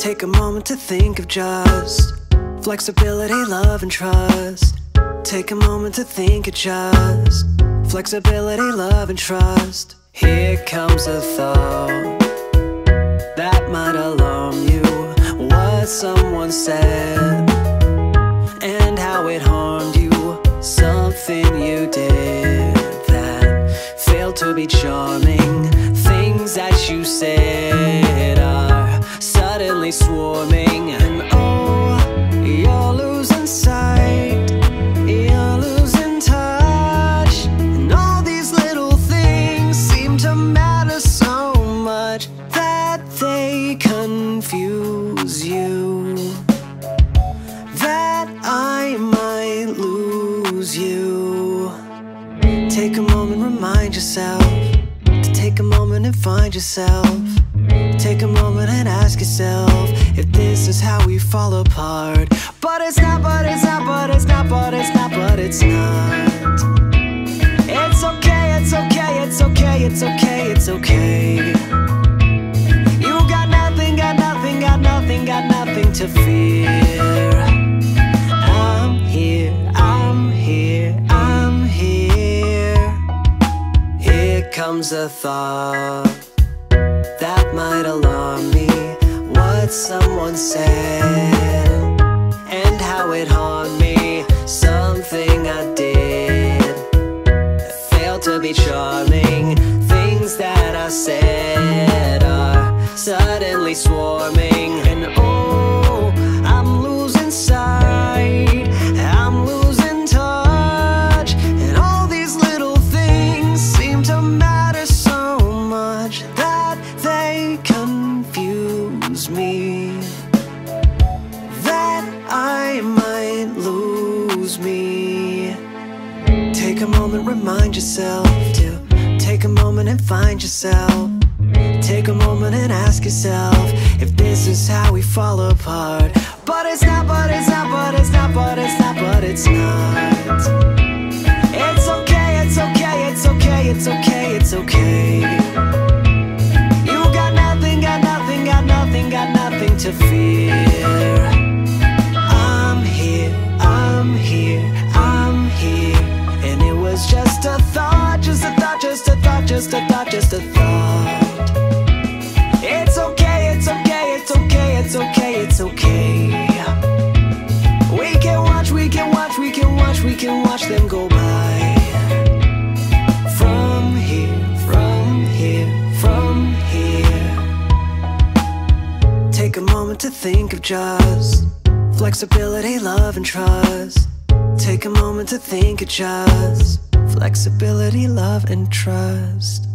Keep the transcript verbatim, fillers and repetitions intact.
Take a moment to think of just flexibility, love, and trust. Take a moment to think of just flexibility, love, and trust. Here comes a thought that might alarm you. What someone said and how it harmed you. Something you did that failed to be charming. Things that you said are suddenly swarming. And oh, you're losing sight, you're losing touch. And all these little things seem to matter so much that they confuse you, that I might lose you. Take a moment, remind yourself to take a moment and find yourself. Take a moment and ask yourself if this is how we fall apart. But it's not, but it's not, but it's not, but it's not, but it's not. It's okay, it's okay, it's okay, it's okay, it's okay. You got nothing, got nothing, got nothing, got nothing to fear. I'm here, I'm here, I'm here. Here comes a thought that might alarm me. What someone said and how it harmed me. Something I did that failed to be charming. Things that I said are suddenly swarming. And oh, I'm losing sight, I'm losing touch. And all these little things seem to matter so much that they confuse me, that I might lose me. Take a moment, remind yourself to take a moment and find yourself. Take a moment and ask yourself if this is how we fall apart. But it's not, but it's not, but it's not, but it's not, but it's not. It's okay, it's okay, it's okay, it's okay, it's okay. You got nothing, got nothing, got nothing, got nothing to fear. I'm here, I'm here, I'm here. And it was just a thought, just a thought, just a thought, just a thought, just a thought. It's okay, it's okay, it's okay, it's okay, it's okay. We can watch, we can watch, we can watch, we can watch them go by. From here, from here, from here. Take a moment to think of just flexibility, love, and trust. Take a moment to think of just flexibility, love, and trust.